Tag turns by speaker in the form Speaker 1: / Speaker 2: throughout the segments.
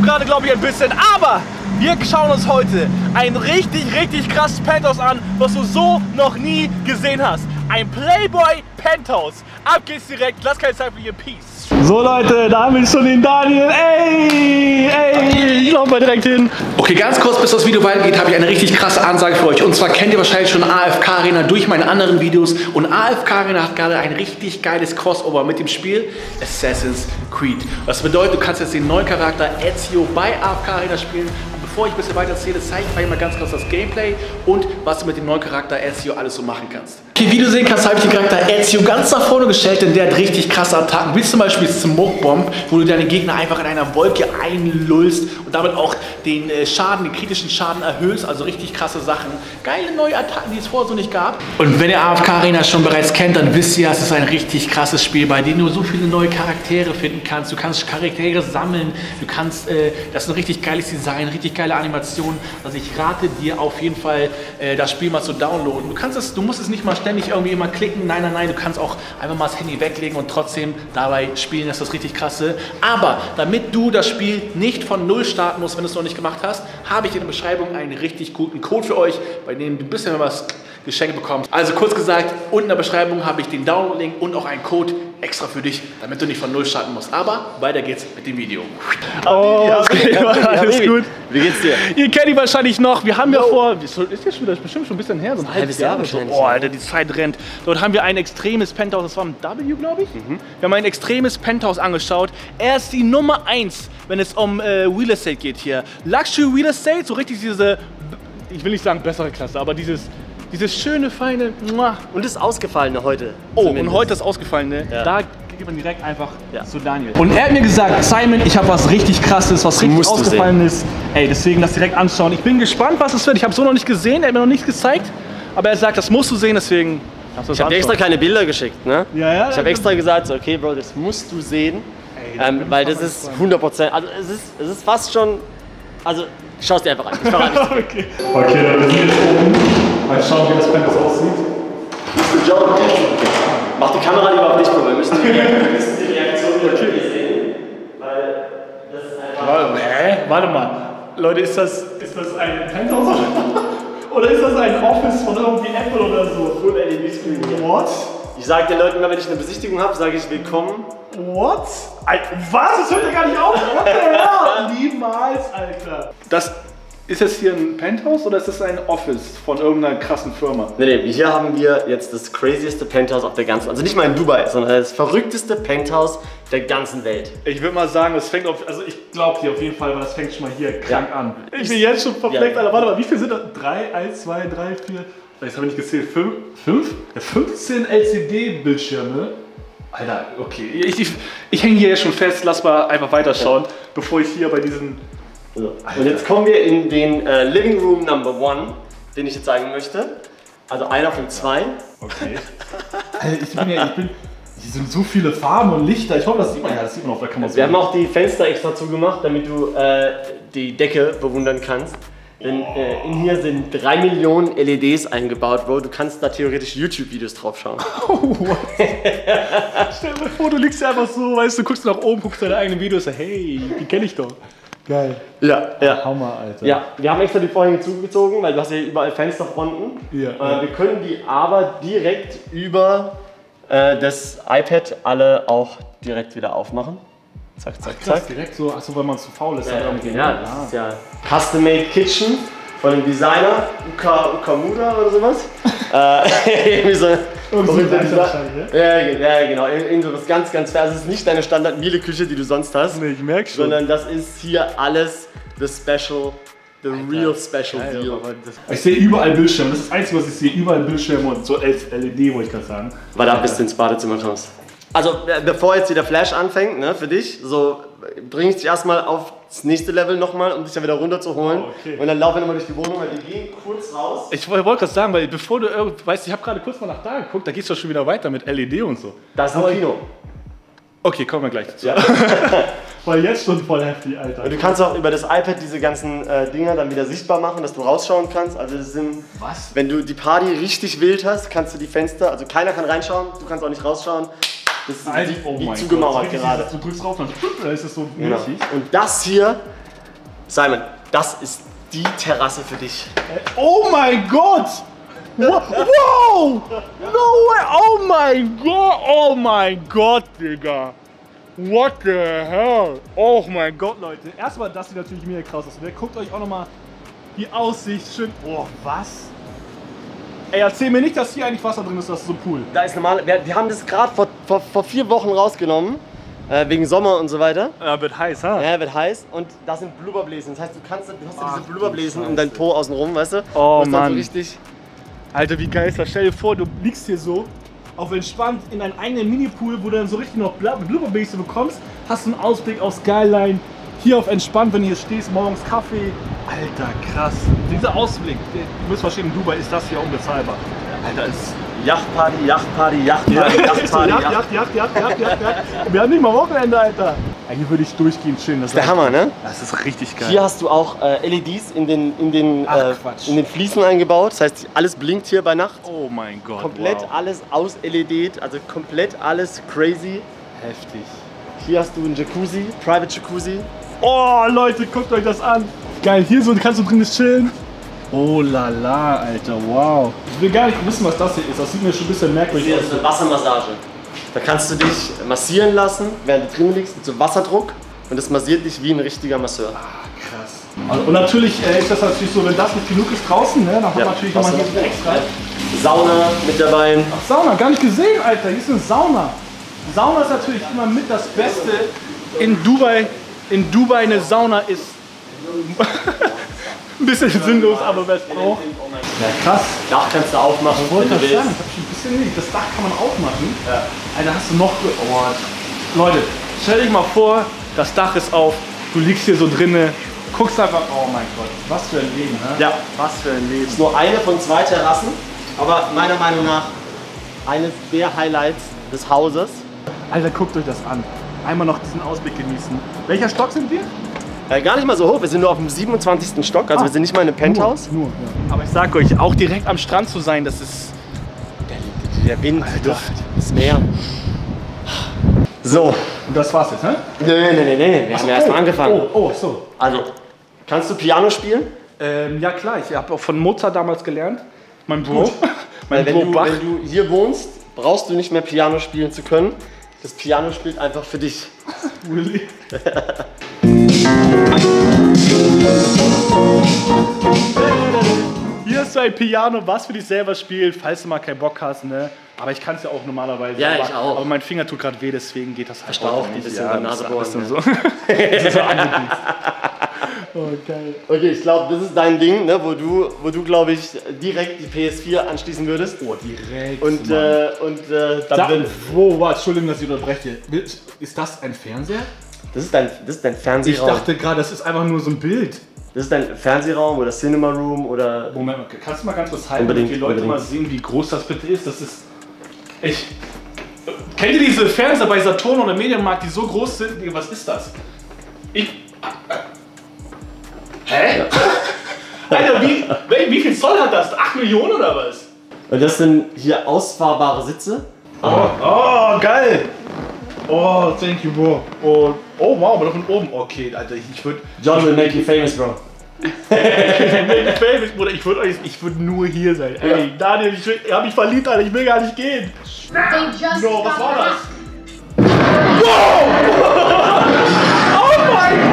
Speaker 1: gerade, glaube ich, ein bisschen. Aber wir schauen uns heute ein richtig krasses Penthouse an, was du so noch nie gesehen hast. Ein Playboy Penthouse. Ab geht's direkt. Lass keine Zeit verlieren. Peace. So Leute, da haben wir schon den Daniel. Ey, ich laufe mal direkt hin. Okay, ganz kurz, bis das Video weitergeht, habe ich eine richtig krasse Ansage für euch. Und zwar kennt ihr wahrscheinlich schon AFK Arena durch meine anderen Videos. Und AFK Arena hat gerade ein richtig geiles Crossover mit dem Spiel Assassin's Creed. Das bedeutet, du kannst jetzt den neuen Charakter Ezio bei AFK Arena spielen. Und bevor ich ein bisschen weiter erzähle, zeige ich euch mal ganz kurz das Gameplay und was du mit dem neuen Charakter Ezio alles so machen kannst. Okay, wie du sehen kannst, habe ich den Charakter Ezio ganz nach vorne gestellt, denn der hat richtig krasse Attacken. Wie zum Beispiel Smoke Bomb, wo du deine Gegner einfach in einer Wolke einlullst und damit auch den Schaden, den kritischen Schaden erhöhst. Also richtig krasse Sachen. Geile neue Attacken, die es vorher so nicht gab. Und wenn ihr AFK Arena schon bereits kennt, dann wisst ihr, es ist ein richtig krasses Spiel, bei dem du so viele neue Charaktere finden kannst. Du kannst Charaktere sammeln, du kannst, das ist ein richtig geiles Design, richtig geile Animation. Also ich rate dir auf jeden Fall, das Spiel mal zu downloaden. Du musst es nicht mal ständig irgendwie immer klicken. Nein, du kannst auch einfach mal das Handy weglegen und trotzdem dabei spielen. Das ist das richtig krasse. Aber damit du das Spiel nicht von null starten musst, wenn du es noch nicht gemacht hast, habe ich in der Beschreibung einen richtig guten Code für euch, bei dem du ein bisschen was geschenkt bekommst. Also kurz gesagt, unten in der Beschreibung habe ich den Download-Link und auch einen Code extra für dich, damit du nicht von null starten musst. Aber weiter geht's mit dem Video. Oh, okay, alles gut.
Speaker 2: Wie geht's dir?
Speaker 1: Ihr kennt ihn wahrscheinlich noch. Wir haben ja vor, ist jetzt bestimmt schon ein bisschen her, so ein halbes Jahr
Speaker 2: wahrscheinlich.
Speaker 1: Oh, Alter, die Zeit rennt. Dort haben wir ein extremes Penthouse, das war ein W, glaube ich. Wir haben ein extremes Penthouse angeschaut. Er ist die Nummer 1, wenn es um Real Estate geht hier. Luxury Real Estate, so richtig diese, ich will nicht sagen bessere Klasse, aber dieses schöne, feine.
Speaker 2: Und das Ausgefallene heute.
Speaker 1: Oh,
Speaker 2: zumindest.
Speaker 1: und heute das Ausgefallene.
Speaker 2: Ja.
Speaker 1: Da geht man direkt einfach zu Daniel. Und er hat mir gesagt, Simon, ich habe was richtig Krasses, was richtig Ausgefallenes. Ey, deswegen das direkt anschauen. Ich bin gespannt, was es wird. Ich habe es so noch nicht gesehen, er hat mir noch nichts gezeigt. Aber er sagt, das musst du sehen, deswegen.
Speaker 2: Ich habe dir extra keine Bilder geschickt, ne?
Speaker 1: Ja.
Speaker 2: Ich habe extra gesagt, so, okay, Bro, das musst du sehen. Ey, weil das ist 100%. Also es ist fast schon. Also schau es dir einfach an. Ich verrate nicht.
Speaker 1: Okay, dann wir sind jetzt oben. Mal schauen, wie das Penthouse aussieht.
Speaker 2: Mach die Kamera lieber auf dich, Bro. Wir müssen die Reaktion wieder sehen. Weil das ist einfach.
Speaker 1: Warte mal. Leute, ist das ein Penthouse oder ist das ein Office von irgendwie Apple oder so?
Speaker 2: Full LED-Screen.
Speaker 1: What?
Speaker 2: Ich sage den Leuten immer, wenn ich eine Besichtigung habe, sage ich willkommen.
Speaker 1: What? Was? Das hört ja gar nicht auf. What the hell? Niemals, Alter. Ist das hier ein Penthouse oder ist das ein Office von irgendeiner krassen Firma?
Speaker 2: Nee, hier haben wir jetzt das crazieste Penthouse auf der ganzen, also nicht mal in Dubai, sondern das verrückteste Penthouse der ganzen Welt.
Speaker 1: Ich würde mal sagen, das fängt auf, also ich glaube hier auf jeden Fall, weil das fängt schon mal hier krank an. Ich bin jetzt schon perplex, Alter. Warte mal, wie viel sind das? 3, 1, 2, 3, 4, jetzt habe ich nicht gezählt, 5? Ja, 15 LCD-Bildschirme. Alter, okay. Ich hänge hier jetzt schon fest, lass mal einfach weiterschauen, bevor ich hier bei diesen...
Speaker 2: So. Und jetzt kommen wir in den Living Room Number 1, den ich jetzt zeigen möchte. Also einer von 2.
Speaker 1: Okay. Alter, hier sind so viele Farben und Lichter. Ich hoffe, das sieht man auf der Kamera.
Speaker 2: Wir haben auch die Fenster extra zugemacht, damit du die Decke bewundern kannst. Denn in hier sind 3 Millionen LEDs eingebaut, Bro. Du kannst da theoretisch YouTube-Videos drauf schauen.
Speaker 1: Oh, what? Stell dir mal vor, du liegst ja einfach so, weißt du, guckst nach oben, guckst deine eigenen Videos, hey, die kenne ich doch. Geil.
Speaker 2: Ja.
Speaker 1: Hammer, Alter.
Speaker 2: Ja, wir haben extra die Vorhänge zugezogen, weil du hast ja überall Fensterfronten.
Speaker 1: Ja.
Speaker 2: Wir können die aber direkt über das iPad alle auch direkt wieder aufmachen. Zack.
Speaker 1: Direkt so, achso, weil man zu faul ist.
Speaker 2: Ja, das ist ja Custom-Made Kitchen von dem Designer Ukamura oder sowas. Irgendwie so. Ja, genau. Irgend so was ganz fair. Es ist nicht deine Standard-Miele-Küche, die du sonst hast.
Speaker 1: Nee, ich merke schon.
Speaker 2: Sondern das ist hier alles the real special deal.
Speaker 1: Ich sehe überall Bildschirme. Das ist das Einzige, was ich sehe. Überall Bildschirme und so LED, wollte ich gerade sagen.
Speaker 2: Warte ab, bis du ins Badezimmer kommst. Also, bevor jetzt wieder Flash anfängt, ne, für dich, so bring ich dich erstmal auf das nächste Level nochmal, um dich dann wieder runterzuholen. Oh, okay. Und dann laufen wir nochmal durch die Wohnung, weil wir gehen kurz raus. Ich wollte gerade sagen, weil bevor du, weißt du, ich habe gerade kurz mal nach da geguckt, da gehst du schon wieder weiter mit LED und so. Das ist ein Kino.
Speaker 1: Okay, kommen wir gleich dazu. Ja. Weil jetzt schon voll heftig, Alter.
Speaker 2: Und du kannst auch über das iPad diese ganzen Dinger dann wieder sichtbar machen, dass du rausschauen kannst. Also das sind, wenn du die Party richtig wild hast, kannst du die Fenster, also keiner kann reinschauen, du kannst auch nicht rausschauen. Das ist wie zugemauert gerade.
Speaker 1: Du drückst drauf, dann ist das so
Speaker 2: genau. Und das hier Simon, das ist die Terrasse für dich.
Speaker 1: Oh mein Gott! Wow! No way! Oh mein Gott! Oh mein Gott, Digga! What the hell? Oh mein Gott, Leute. Erstmal, das sieht natürlich mega krass aus. Guckt euch auch nochmal die Aussicht schön. Oh, was? Ey, erzähl mir nicht, dass hier eigentlich Wasser drin ist, das ist so ein Pool.
Speaker 2: Da ist normal. Wir haben das gerade vor 4 Wochen rausgenommen. Wegen Sommer und so weiter.
Speaker 1: Ja, wird heiß, ha?
Speaker 2: Ja, wird heiß. Und da sind Blubberbläsen. Das heißt, du hast ja diese Blubberbläsen um dein Po außenrum, weißt du?
Speaker 1: Oh Mann.
Speaker 2: So richtig.
Speaker 1: Alter, wie geil ist das? Stell dir vor, du liegst hier so auf entspannt in deinem eigenen Minipool, wo du dann so richtig noch Blubberbläse bekommst, hast du einen Ausblick aufs Skyline, hier auf entspannt, wenn du hier stehst, morgens Kaffee. Alter, krass. Dieser Ausblick, du wirst verstehen, in Dubai ist das hier unbezahlbar. Alter, ist
Speaker 2: Yachtparty, Yachtparty, Yachtparty, Yachtparty,
Speaker 1: Yacht. Wir haben nicht mal Wochenende, Alter. Hier würde ich durchgehend chillen. Das
Speaker 2: ist der Hammer, ne?
Speaker 1: Das ist richtig geil.
Speaker 2: Hier hast du auch LEDs in den Fliesen eingebaut. Das heißt, alles blinkt hier bei Nacht.
Speaker 1: Oh mein Gott.
Speaker 2: Komplett alles aus LED, also komplett alles crazy.
Speaker 1: Heftig.
Speaker 2: Hier hast du einen Jacuzzi, Private Jacuzzi.
Speaker 1: Oh Leute, guckt euch das an. Geil, hier so kannst du drin chillen. Oh la la, Alter, wow. Ich will gar nicht wissen, was das hier ist. Das sieht mir schon ein bisschen merkwürdig aus.
Speaker 2: Das ist eine Wassermassage. Da kannst du dich massieren lassen, während du drin liegst, mit so Wasserdruck. Und das massiert dich wie ein richtiger Masseur.
Speaker 1: Ah, krass. Also, und natürlich ist das natürlich so, wenn das nicht genug ist draußen, ne, dann hat man natürlich nochmal hier so extra.
Speaker 2: Sauna mit dabei.
Speaker 1: Ach, Sauna, gar nicht gesehen, Alter. Hier ist eine Sauna. Sauna ist natürlich immer mit das Beste in Dubai. In Dubai eine Sauna ist ein bisschen sinnlos, aber wer es braucht. Ja, krass.
Speaker 2: Dach kannst du aufmachen,
Speaker 1: Ich wollte das sagen, das hab ich ein bisschen nicht. Das Dach kann man aufmachen. Ja. Alter, hast du noch... Oh. Leute, stell dich mal vor, das Dach ist auf, du liegst hier so drinnen, guckst einfach... Oh mein Gott, was für ein Leben, ne?
Speaker 2: Ja. Was für ein Leben. Das ist nur eine von 2 Terrassen, aber meiner Meinung nach eines der Highlights des Hauses.
Speaker 1: Alter, guckt euch das an. Einmal noch diesen Ausblick genießen. Welcher Stock sind wir?
Speaker 2: Gar nicht mal so hoch, wir sind nur auf dem 27. Stock, also wir sind nicht mal in einem Penthouse.
Speaker 1: Nur, ja. Aber ich sag euch, auch direkt am Strand zu sein, das ist...
Speaker 2: Der Wind, die Luft, das Meer. So.
Speaker 1: Und das war's jetzt, ne?
Speaker 2: Nee, wir haben erst mal angefangen.
Speaker 1: Oh, so.
Speaker 2: Also, kannst du Piano spielen?
Speaker 1: Ja klar, ich habe auch von Mozart damals gelernt. Mein Bro.
Speaker 2: Wenn du hier wohnst, brauchst du nicht mehr Piano spielen zu können. Das Piano spielt einfach für dich.
Speaker 1: Really? Hier ist so ein Piano, was für dich selber spielt, falls du mal keinen Bock hast, ne? Aber ich kann es ja auch normalerweise.
Speaker 2: Ja, ich auch.
Speaker 1: Aber mein Finger tut gerade weh, deswegen geht das halt
Speaker 2: auch ein bisschen ja, Nase bohren.
Speaker 1: So. Das ist so oh, geil.
Speaker 2: Okay, ich glaube, das ist dein Ding, ne, wo du glaube ich, direkt die PS4 anschließen würdest.
Speaker 1: Oh, direkt.
Speaker 2: Und dann
Speaker 1: Entschuldigung, dass ich unterbreche. Ist das ein Fernseher?
Speaker 2: Das ist dein Fernsehraum.
Speaker 1: Ich dachte gerade, das ist einfach nur so ein Bild.
Speaker 2: Das ist dein Fernsehraum oder Cinema Room oder...
Speaker 1: Moment mal, kannst du mal ganz kurz halten, damit die Leute mal sehen, wie groß das bitte ist? Das ist... Kennt ihr diese Fernseher bei Saturn oder Mediamarkt, die so groß sind? Was ist das? Hä? Ja. Alter, wie viel Zoll hat das? 8 Millionen oder was?
Speaker 2: Und das sind hier ausfahrbare Sitze.
Speaker 1: Oh, geil! Oh, thank you, bro. Oh wow, aber noch von oben. Okay, Alter, ich würde...
Speaker 2: John will make you famous, bro.
Speaker 1: Ich würde nur hier sein. Ja. Ey, Daniel, ich hab mich verliebt, Alter, ich will gar nicht gehen. Bro, was war das? Wow! Oh mein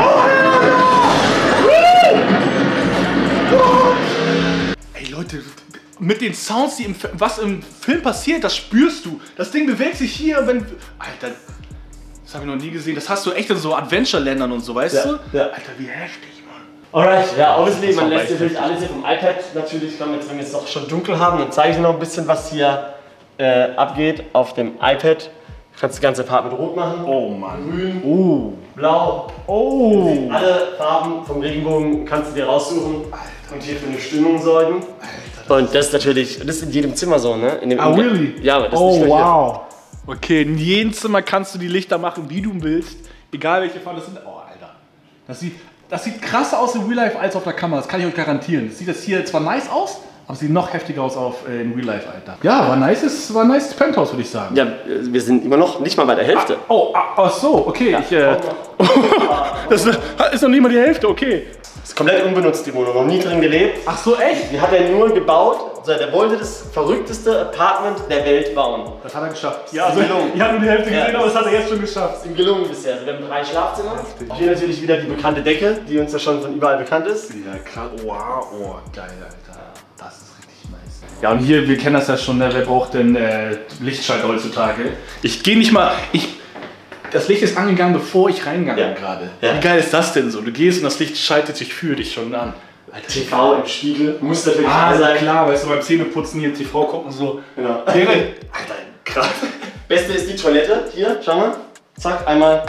Speaker 1: Gott! Ey, Leute, mit den Sounds, was im Film passiert, das spürst du. Das Ding bewegt sich hier, wenn... Alter, das habe ich noch nie gesehen. Das hast du echt in so Adventure-Ländern und so, weißt du? Ja. Alter, wie heftig.
Speaker 2: Alright, ja, obviously, man lässt natürlich alles hier vom iPad natürlich, wenn wir jetzt noch schon dunkel haben, dann zeige ich noch ein bisschen, was hier abgeht auf dem iPad. Du kannst das ganze Apartment rot machen.
Speaker 1: Oh Mann.
Speaker 2: Grün, blau.
Speaker 1: Oh.
Speaker 2: Alle Farben vom Regenbogen kannst du dir raussuchen. Alter. Und hier für eine Stimmung sorgen. Alter, und das ist natürlich, das ist in jedem Zimmer so, ne?
Speaker 1: Really?
Speaker 2: Ja, aber das
Speaker 1: ist
Speaker 2: nicht
Speaker 1: wow. Hier. Okay, in jedem Zimmer kannst du die Lichter machen, wie du willst. Egal welche Farben das sind. Oh, Alter. Das sieht krasser aus in Real Life als auf der Kamera, das kann ich euch garantieren. Das sieht das hier zwar nice aus, aber es sieht noch heftiger aus in Real Life, Alter. Ja, war ein nice Penthouse, würde ich sagen.
Speaker 2: Ja, wir sind immer noch nicht mal bei der Hälfte.
Speaker 1: Ach so, okay. Ja, das ist noch nicht mal die Hälfte, okay.
Speaker 2: Ist komplett unbenutzt, die Wohnung, noch nie drin gelebt.
Speaker 1: Ach so, echt?
Speaker 2: Die hat er nur gebaut. Also, der wollte das verrückteste Apartment der Welt bauen.
Speaker 1: Das hat er geschafft.
Speaker 2: Ja, also
Speaker 1: ich habe nur die Hälfte gesehen, aber das hat er jetzt schon geschafft.
Speaker 2: Ist ihm gelungen bisher. Also wir haben 3 Schlafzimmer. Hier natürlich wieder die bekannte Decke, die uns ja schon von überall bekannt ist.
Speaker 1: Ja, krass. Wow, oh, geil, Alter. Das ist richtig nice. Ja, und hier, wir kennen das ja schon, ne? Wer braucht denn Lichtschalter heutzutage? Ich gehe nicht mal. Das Licht ist angegangen, bevor ich reingegangen bin gerade. Ja. Wie geil ist das denn so? Du gehst und das Licht schaltet sich für dich schon an.
Speaker 2: Alter. TV im Spiegel, muss natürlich sein.
Speaker 1: Klar, weißt du, beim Zähneputzen hier TV gucken so.
Speaker 2: Genau. Alter, krass. Beste ist die Toilette. Hier, schau mal. Zack, einmal.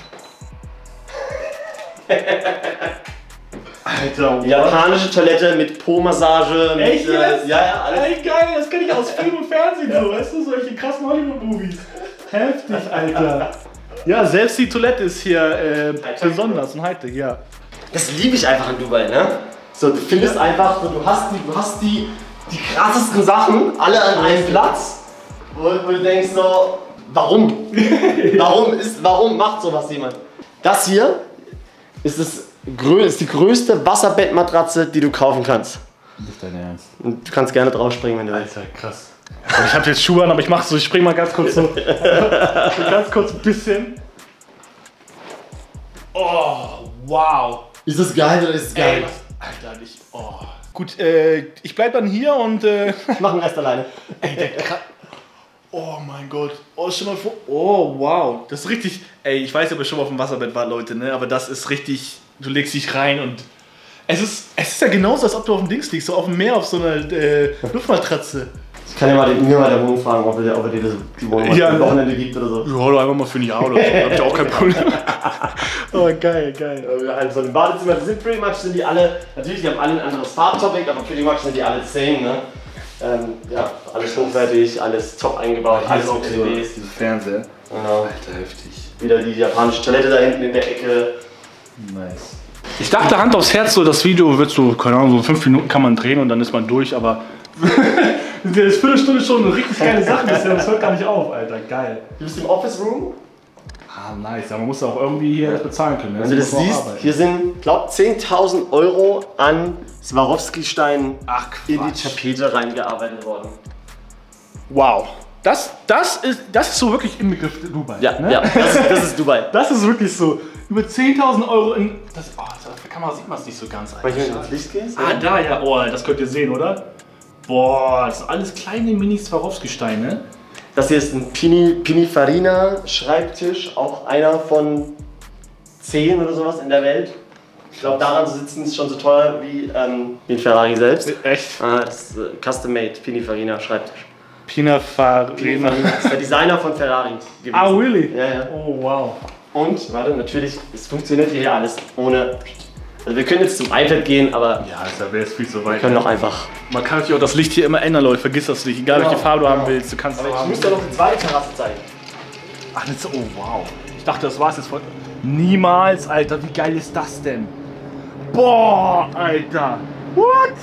Speaker 1: Alter, wow.
Speaker 2: Japanische Toilette mit Po-Massage.
Speaker 1: Echt jetzt?
Speaker 2: Ja, alles.
Speaker 1: Ey, geil, das kenne ich aus Film und Fernsehen so, weißt du, solche krassen Hollywood-Movies. Heftig, Alter. Ja, selbst die Toilette ist hier besonders und Hightech, ja.
Speaker 2: Das liebe ich einfach in Dubai, ne? So, du findest einfach, du hast die krassesten Sachen alle an einem Platz, wo du denkst so, warum? Warum macht sowas jemand? Das hier ist die größte Wasserbettmatratze, die du kaufen kannst.
Speaker 1: Nicht dein Ernst.
Speaker 2: Und du kannst gerne draufspringen, wenn du willst.
Speaker 1: Alter, krass. Ich habe jetzt Schuhe an, aber ich spring mal ganz kurz so. Ganz kurz ein bisschen. Oh, wow.
Speaker 2: Ist das geil oder ist es geil?
Speaker 1: Ey, Alter, Gut, ich bleib dann hier und
Speaker 2: ich mach den Rest alleine.
Speaker 1: Ey, der oh mein Gott. Oh, schon mal vor. Oh, wow. Das ist richtig. Ey, ich weiß nicht, ob ihr schon mal auf dem Wasserbett wart, Leute, ne? Aber das ist richtig. Du legst dich rein und. Es ist ja genauso, als ob du auf dem Dings liegst, so auf dem Meer, auf so einer Luftmatratze.
Speaker 2: Ich kann ja mal den Inhaber der Wohnung fragen, ob er dir die Wohnung am Wochenende gibt oder so.
Speaker 1: Ja, oder einfach mal für ein Jahr oder so. Hab ich auch kein Problem. Oh, geil.
Speaker 2: Also im Badezimmer, sind die alle, natürlich, die haben alle ein anderes Farbtopic, aber pretty much sind die alle same, ne? Ja, alles hochwertig, alles top eingebaut, alles auf TVs.
Speaker 1: Dieses Fernseher.
Speaker 2: Genau.
Speaker 1: Alter, heftig.
Speaker 2: Wieder die japanische Toilette da hinten in der Ecke.
Speaker 1: Nice. Ich dachte, Hand aufs Herz, so das Video wird so, keine Ahnung, so 5 Minuten kann man drehen und dann ist man durch, aber das ist Viertelstunde schon eine richtig geile Sache bisher, das hört gar nicht auf, Alter, geil.
Speaker 2: Du bist im Office Room?
Speaker 1: Ah, nice, aber man muss auch irgendwie hier das bezahlen können.
Speaker 2: Wenn du das siehst, hier sind, glaub 10.000 Euro an Swarovski-Steinen in die Tapete reingearbeitet worden.
Speaker 1: Wow. Das ist so wirklich im Begriff Dubai.
Speaker 2: Ja,
Speaker 1: ne?
Speaker 2: ja, das ist Dubai.
Speaker 1: Das ist wirklich so. Über 10.000 Euro in. Auf der Kamera sieht man es nicht so ganz.
Speaker 2: Wenn du ins Licht gehst?
Speaker 1: Ah, da, ja. Oh, das könnt ihr sehen, oder? Boah, das sind alles kleine Mini-Swarovski-Steine.
Speaker 2: Das hier ist ein Pininfarina Schreibtisch, auch einer von 10 oder sowas in der Welt. Ich glaube, daran zu sitzen ist schon so teuer wie ein Ferrari selbst.
Speaker 1: Echt?
Speaker 2: Das ist Custom-Made Pininfarina Schreibtisch.
Speaker 1: Pininfarina.
Speaker 2: Das ist der Designer von Ferrari gewesen.
Speaker 1: Ah, really?
Speaker 2: Ja.
Speaker 1: Oh, wow.
Speaker 2: Und, warte, natürlich, es funktioniert hier alles ohne. Also wir können jetzt zum iPad gehen, aber
Speaker 1: ja, das wäre jetzt viel zu weit.
Speaker 2: Wir können doch einfach.
Speaker 1: Man kann natürlich auch das Licht hier immer ändern, Leute. Vergiss das nicht. Egal welche Farbe du haben willst, du kannst es
Speaker 2: aber
Speaker 1: haben.
Speaker 2: Ich muss dir noch eine zweite Terrasse zeigen.
Speaker 1: Ach, das ist, oh wow. Ich dachte, das war's jetzt voll. Niemals, Alter. Wie geil ist das denn? Boah, Alter. What?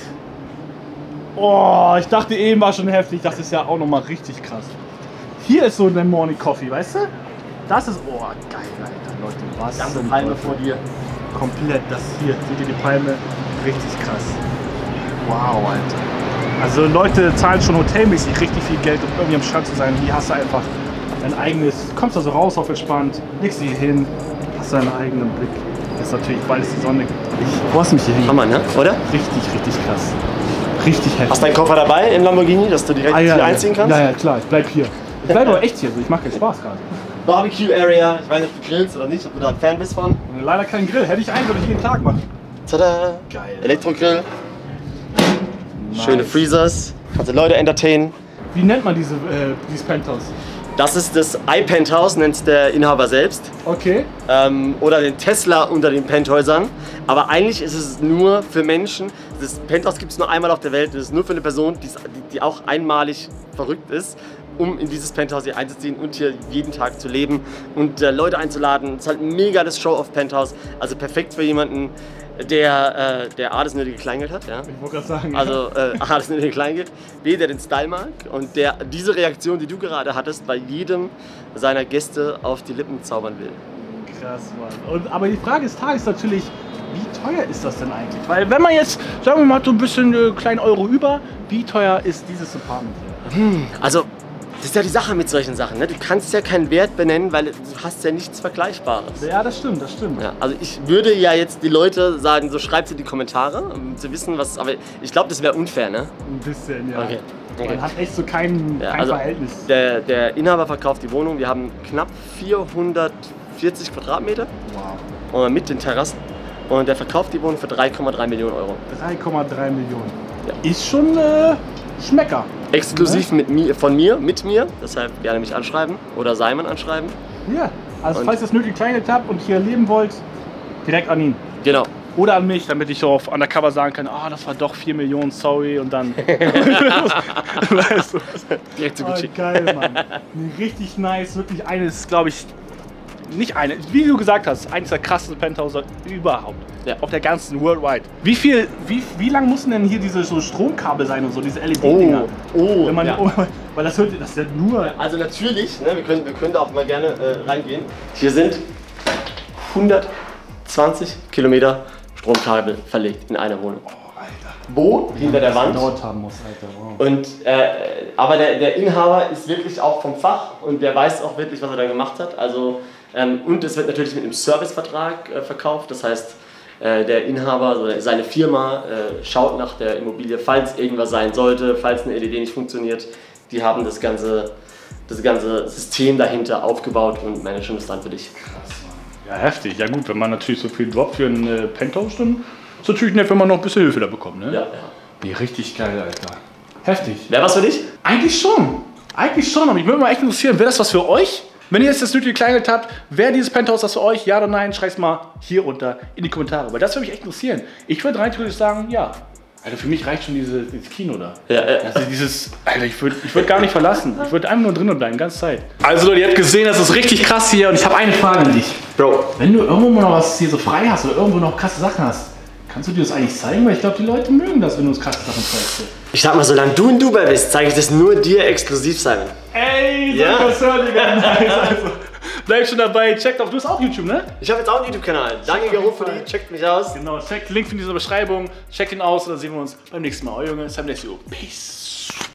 Speaker 1: Oh, ich dachte eben war schon heftig. Das ist ja auch nochmal richtig krass. Hier ist so der Morning Coffee, weißt du? Das ist, oh, geil, Alter. Leute, was?
Speaker 2: Die ganze Palme vor dir.
Speaker 1: Komplett, das hier, seht ihr die Palme? Richtig krass. Wow, Alter. Also Leute zahlen schon hotelmäßig richtig viel Geld, um irgendwie am Strand zu sein. Hier hast du einfach dein eigenes, kommst da so raus auf entspannt, legst dich hin, hast deinen eigenen Blick. Das ist natürlich, weil es die Sonne gibt. Ich freue mich hier hin.
Speaker 2: Hammer, ne? Oder?
Speaker 1: Richtig krass. Richtig heftig.
Speaker 2: Hast du deinen Koffer dabei im Lamborghini, dass du direkt hier einziehen kannst?
Speaker 1: Ja, klar, ich bleib hier. Ich bleib aber echt hier, ich mache keinen Spaß gerade.
Speaker 2: Barbecue Area, ich weiß nicht, ob du grillst oder nicht, ob du da ein Fan bist von.
Speaker 1: Leider kein Grill, hätte ich einen, würde ich jeden Tag machen.
Speaker 2: Tada!
Speaker 1: Geil.
Speaker 2: Elektrogrill.
Speaker 1: Nice.
Speaker 2: Schöne Freezers. Kannst du Leute entertainen.
Speaker 1: Wie nennt man dieses Penthouse?
Speaker 2: Das ist das iPenthouse, nennt es der Inhaber selbst.
Speaker 1: Okay.
Speaker 2: Oder den Tesla unter den Penthäusern. Aber eigentlich ist es nur für Menschen. Das Penthouse gibt es nur einmal auf der Welt. Das ist nur für eine Person, die auch einmalig verrückt ist, um in dieses Penthouse hier einzuziehen und hier jeden Tag zu leben und Leute einzuladen. Es ist halt mega das Show-off-Penthouse. Also perfekt für jemanden, der A, das nötige Kleingeld hat. Ja?
Speaker 1: Ich wollte gerade sagen.
Speaker 2: Also A, das nötige Kleingeld, B, der den Style mag und der diese Reaktion, die du gerade hattest, bei jedem seiner Gäste auf die Lippen zaubern will.
Speaker 1: Krass, Mann. Aber die Frage des Tages ist natürlich, wie teuer ist das denn eigentlich? Weil wenn man jetzt, sagen wir mal, so ein bisschen kleinen Euro über, wie teuer ist dieses Apartment hier?
Speaker 2: Also, das ist ja die Sache mit solchen Sachen. Ne? Du kannst ja keinen Wert benennen, weil du hast ja nichts Vergleichbares.
Speaker 1: Ja, das stimmt, das stimmt.
Speaker 2: Ja, also ich würde ja jetzt die Leute sagen, so schreibt sie in die Kommentare, um zu wissen, was. Aber ich glaube, das wäre unfair, ne?
Speaker 1: Ein bisschen, ja.
Speaker 2: Okay.
Speaker 1: Man hat echt so kein
Speaker 2: Also
Speaker 1: Verhältnis.
Speaker 2: der Inhaber verkauft die Wohnung. Wir haben knapp 440 Quadratmeter mit den Terrassen. Und der verkauft die Wohnung für 3,3 Millionen Euro.
Speaker 1: 3,3 Millionen.
Speaker 2: Ja.
Speaker 1: Ist schon Schmecker.
Speaker 2: Exklusiv mit mir, mit mir. Deshalb gerne mich anschreiben oder Simon anschreiben.
Speaker 1: Ja, also falls ihr das nötige Kleingeld habt und hier leben wollt, direkt an ihn.
Speaker 2: Genau.
Speaker 1: Oder an mich, damit ich so auf Undercover sagen kann, ah, das war doch 4 Millionen, sorry, und dann... weißt du?
Speaker 2: Direkt zu Gucci.
Speaker 1: Geil, Mann. Richtig nice, wirklich eines, glaube ich, nicht eine, wie du gesagt hast, eines der krassesten Penthäuser überhaupt.
Speaker 2: Ja.
Speaker 1: Auf der ganzen Worldwide. Wie lang mussten denn hier diese so Stromkabel sein und so, diese LED-Dinger? Wenn man,
Speaker 2: ja.
Speaker 1: Weil das ist ja nur...
Speaker 2: Also natürlich, ne, wir können da auch mal gerne reingehen. Hier sind 120 Kilometer Stromkabel verlegt in einer Wohnung.
Speaker 1: Oh, Alter.
Speaker 2: Wo? Hinter der Wand.
Speaker 1: Dort haben muss, Alter. Wow.
Speaker 2: Und, aber der Inhaber ist wirklich auch vom Fach und der weiß auch wirklich, was er da gemacht hat. Also, und es wird natürlich mit einem Servicevertrag verkauft. Das heißt, der Inhaber, also seine Firma, schaut nach der Immobilie, falls irgendwas sein sollte, falls eine LED nicht funktioniert. Die haben das ganze System dahinter aufgebaut und managen das dann für dich.
Speaker 1: Krass, Mann. Ja, heftig. Ja gut, wenn man natürlich so viel droppt für ein Penthouse, dann ist es natürlich nett, wenn man noch ein bisschen Hilfe da bekommt, ne?
Speaker 2: Ja.
Speaker 1: Nee, richtig geil, Alter. Heftig.
Speaker 2: Wäre was für dich?
Speaker 1: Eigentlich schon. Eigentlich schon. Und ich würde mich mal echt interessieren, wäre das was für euch? Wenn ihr jetzt das nötige Kleingeld habt, wäre dieses Penthouse das für euch? Ja oder nein? Schreibt es mal hier unter in die Kommentare. Weil das würde mich echt interessieren. Ich würde rein theoretisch sagen, ja. Alter, für mich reicht schon dieses Kino da.
Speaker 2: Ja.
Speaker 1: Also Alter, ich würd gar nicht verlassen. Ich würde einfach nur drinnen bleiben, die ganze Zeit. Also Leute, ihr habt gesehen, das ist richtig krass hier. Und ich habe eine Frage an dich.
Speaker 2: Bro.
Speaker 1: Wenn du irgendwo mal noch was hier so frei hast oder irgendwo noch krasse Sachen hast, kannst du dir das eigentlich zeigen? Weil ich glaube, die Leute mögen das, wenn du uns krasse Sachen zeigst.
Speaker 2: Ich sag mal, solange du in Dubai bist, zeige ich das nur dir exklusiv, Simon.
Speaker 1: Ey, so
Speaker 2: Ja.
Speaker 1: Digga. Nice, also. Bleib schon dabei, checkt auf, du hast auch YouTube, ne?
Speaker 2: Ich habe jetzt auch einen YouTube-Kanal. Danke, Garofoli, checkt mich aus.
Speaker 1: Genau, checkt Link in dieser Beschreibung, checkt ihn aus und dann sehen wir uns beim nächsten Mal. Euer Junge, Sam Desio. Peace.